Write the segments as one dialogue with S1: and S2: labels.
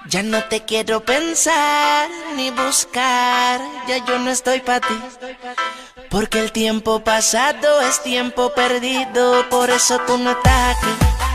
S1: Ya no te quiero pensar ni buscar, ya yo no estoy pa' ti. Porque el tiempo pasado es tiempo perdido, por eso tú no estás aquí.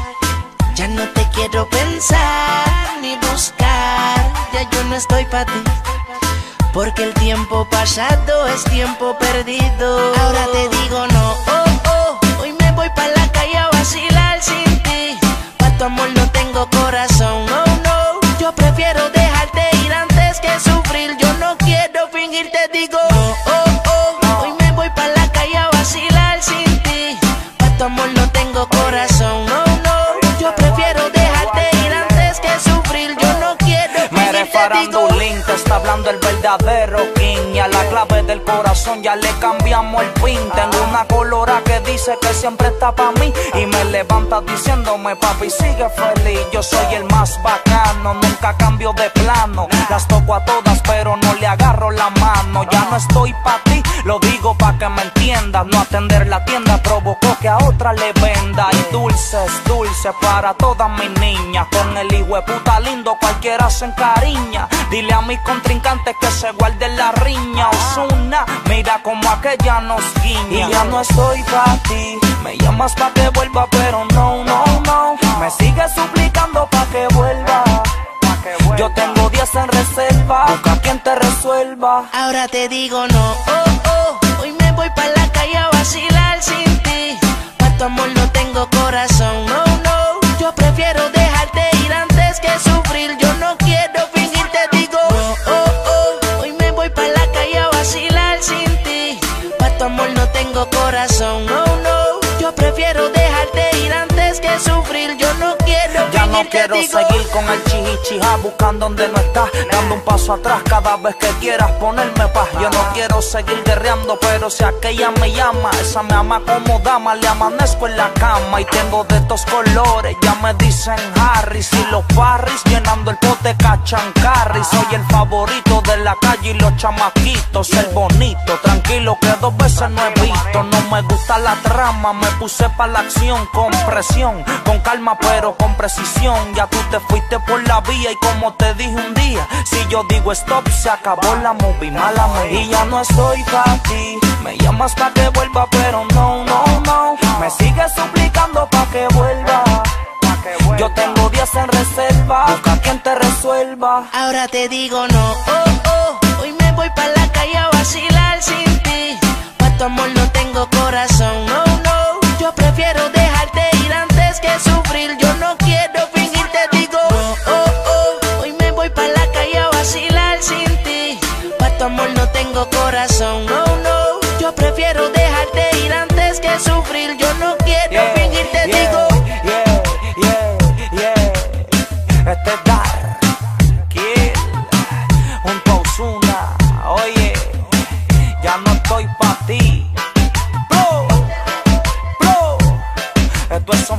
S1: Ya no te quiero pensar ni buscar, ya yo no estoy pa' ti. Porque el tiempo pasado es tiempo perdido. Ahora te digo no, hoy me voy pa' la calle a vacilar sin ti. Pa' tu amor no tengo corazón, no. Yo prefiero dejarte ir antes que sufrir. Yo no quiero fingir, te digo no, hoy me voy pa' la calle a vacilar sin ti. Pa' tu amor no tengo corazón, no. Yo prefiero dejarte ir antes que sufrir. Yo no quiero fingir, te digo.
S2: Te está hablando el verdadero king, y a la clave del corazón ya le cambiamos el pin. Tengo una colora que dice que siempre está pa' mí, y me levanta diciéndome papi sigue feliz. Yo soy el más bacano, nunca cambio de plano. Las toco a todas pero no le agarro la mano. Ya no estoy pa' ti, lo digo pa' que me entiendas. No atender la tienda provocó que a otra le venda. Y dulces para todas mis niñas. Con el hijo de puta lindo cualquiera se encariña. Dile a mis contrincantes que se guarden la riña. Ozuna, mira como aquella nos guiña. Y ya no estoy pa' ti, me llamas pa' que vuelva pero no. Me sigues suplicando pa' que vuelva. Yo tengo 10 en reserva, busca quien te resuelva.
S1: Ahora te digo no, hoy me voy pa' la calle a vacilar sin ti. Pa' tu amor no tengo corazón, no. Yo prefiero dejarte ir antes que sufrir. Yo no quiero fingir, te digo no, hoy me voy pa' la calle a vacilar sin ti. Pa' tu amor no tengo corazón, no. Yo prefiero dejarte ir antes que sufrir. Yo no quiero fingir,
S2: ya no quiero seguir con el chihichija buscando donde no estás, dando un paso atrás cada vez que quieras ponerme paz. Yo no quiero seguir guerreando, pero si aquella me llama, esa me ama como dama. Le amanezco en la cama y tengo de estos colores, ya me dicen Harris. Y los Barris llenando el pote cachancarri. Soy el favorito de la calle y los chamaquitos. El bonito, tranquilo que 2 veces no he visto. No me gusta la trama, me puse pa' la acción. Con presión, con calma pero con precisión. Ya tú te fuiste por la vía y como te dije un día, si yo digo stop se acabó la movie, mala me. Y ya no estoy pa' ti, me llamas pa' que vuelva pero no. Me sigues suplicando pa' que vuelva. Yo tengo 10 en reserva, busca quien te resuelva.
S1: Ahora te digo no, hoy me voy pa' la calle a vacilar sin ti. Pa' tu amor no tengo corazón, no. Yo prefiero dejarte ir antes que sufrir. Yo no quiero fingir, te digo no, hoy me voy pa' la calle a vacilar sin ti. Pa' tu amor no tengo corazón, no. Yo prefiero dejarte ir antes que sufrir. Yo no quiero fingir, te digo.
S2: Este es Dar Kill junto a Ozuna. Oye, ya no estoy pa' ti. Bro, esto es